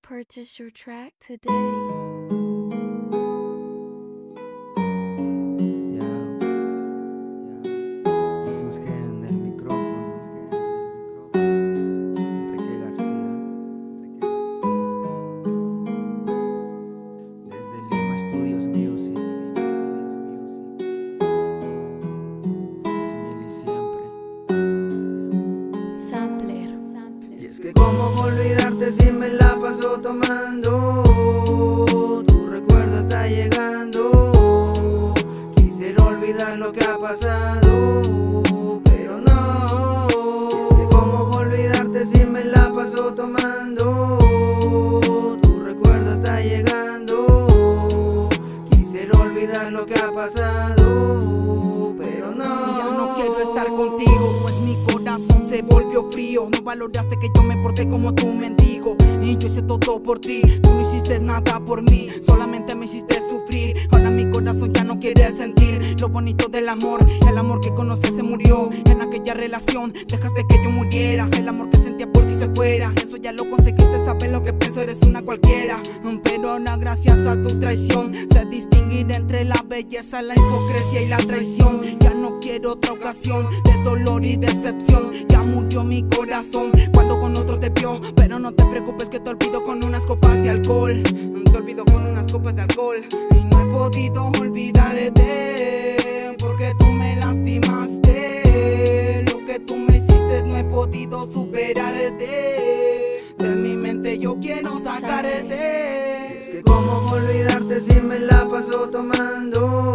Purchase your track today. Jesús G en el micrófono, Enrique García, desde Lima Studios Music, 2000 y siempre. Sampler. Y es que cómo olvidarte si me la paso tomando, tu recuerdo está llegando. Quisiera olvidar lo que ha pasado, pero no. Es que cómo olvidarte si me la paso tomando, tu recuerdo está llegando. Quisiera olvidar lo que ha pasado, pero no. Y ya no quiero estar contigo, pues mi corazón se volvió frío. No valoraste que yo me porté como tu mendigo, y yo hice todo por ti. Tú no hiciste nada por mí, solamente me hiciste sufrir. Ahora mi corazón ya no quiere sentir lo bonito del amor. El amor que conocí se murió en aquella relación. Dejaste que yo muriera, el amor que sentía por ti se fuera. Eso ya lo conseguiste, sabes lo que pienso, eres una cualquiera. Pero ahora gracias a tu traición sé distinguir entre la belleza, la hipocresía y la traición. Ya no quiero otra ocasión de dolor y decepción. Ya murió mi corazón cuando con otro te vio. Pero no te preocupes que te olvido con unas copas de alcohol. Te olvido con unas copas de alcohol. Y no he podido olvidarte porque tú me lastimaste. Lo que tú me hiciste no he podido superarte. De mi mente yo quiero sacarte. Es que cómo olvidarte si me la paso tomando,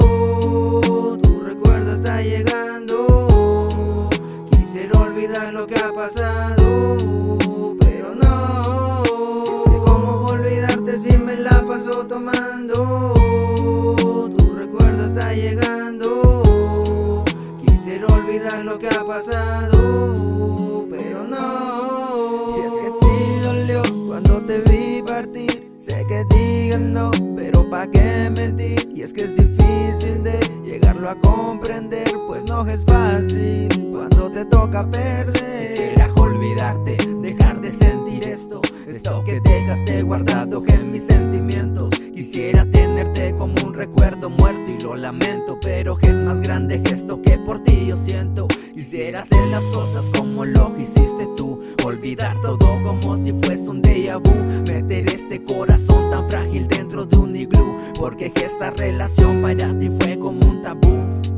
tu recuerdo está llegando. Quisiera olvidar lo que ha pasado, pero no. Es que cómo olvidarte si me la paso tomando, tu recuerdo está llegando. Quisiera olvidar lo que ha pasado, pero no. Y es que sí dolió cuando te vi partir. Sé que digan no, pero pa' qué mentir. Y es que es difícil de llegarlo a comprender, pues no es fácil cuando te toca perder. Quisiera olvidarte, dejar de sentir esto que dejaste guardado en mis sentimientos. Quisiera tenerte como un recuerdo muerto y lo lamento, pero es más grande esto que por ti yo siento. Quisiera hacer las cosas como lo hiciste tú, olvidar todo como si fuese un déjà vu. Meter este corazón tan frágil dentro de un iglú, porque esta relación para ti fue como un tabú.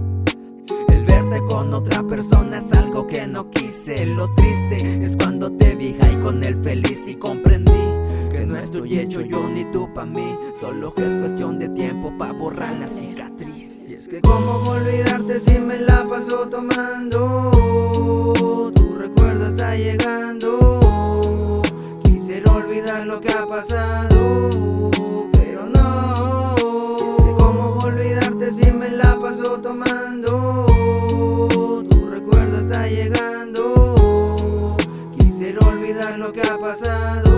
El verte con otra persona es algo que no quise. Lo triste es cuando te vi ahí con él feliz y comprendí que no estoy hecho yo ni tú pa' mí. Solo es cuestión de tiempo pa' borrar la cicatriz. Y es que cómo olvidarte si me la paso tomando, tu recuerdo está llegando. Quisiera olvidar lo que ha pasado, pero no. Es que cómo olvidarte si me la paso tomando, tu recuerdo está llegando. Quisiera olvidar lo que ha pasado.